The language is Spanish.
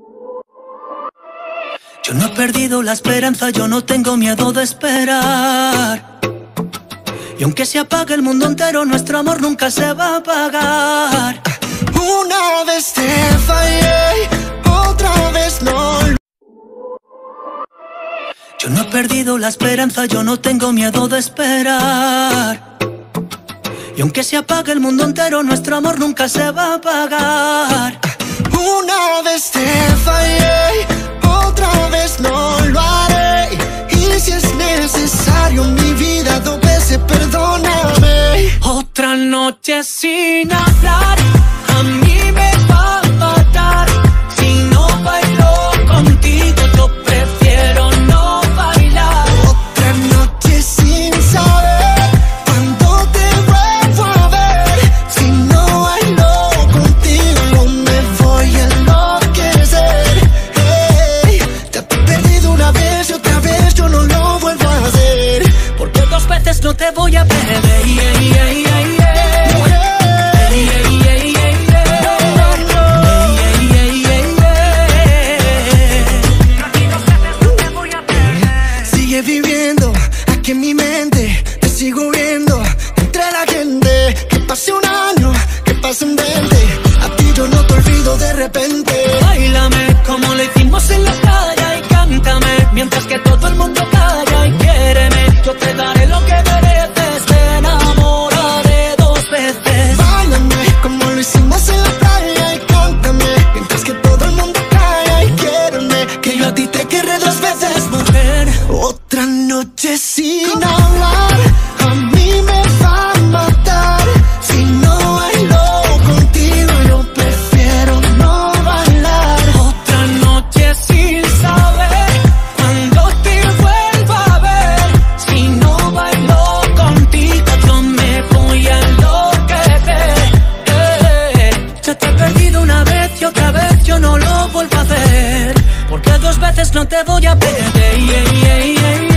Yo no he perdido la esperanza, yo no tengo miedo de esperar. Y aunque se apague el mundo entero, nuestro amor nunca se va a apagar. Una vez te fallé, otra vez no. Yo no he perdido la esperanza, yo no tengo miedo de esperar. Y aunque se apague el mundo entero, nuestro amor nunca se va a apagar. Una vez te fallé, otra vez no lo haré. Y si es necesario mi vida, 2 veces perdóname. Otra noche sin hablar, a mí me va a matar. Si no bailo contigo, yo prefiero no bailar. Otra noche sin saber cuándo te vuelvo a ver. Si no bailo contigo, yo me voy a enloquecer. Hey, ya te he perdido una vez y otra vez yo no lo vuelvo a hacer. Porque 2 veces no te voy a perder. Sigue viviendo aquí en mi mente, te sigo viendo entre la gente. Que pase un año, que pasen 20, a ti yo no te olvido de repente. Báilame como lo hicimos en la playa y cántame mientras que todo el mundo calla y quiéreme. Yo te daré lo que mereces, te enamoraré 2 veces. Báilame como lo hicimos en la playa y cántame mientras que todo el mundo calla y quiéreme. Que yo a ti te querré 2 veces, mujer. Otra noche sin hablar, a mí me va a matar. Si no bailo contigo, yo prefiero no bailar. Otra noche sin saber cuándo te vuelva a ver. Si no bailo contigo, yo me voy a enloquecer. Ya te he perdido una vez y otra vez yo no lo vuelvo a hacer. Porque 2 veces no te voy a perder.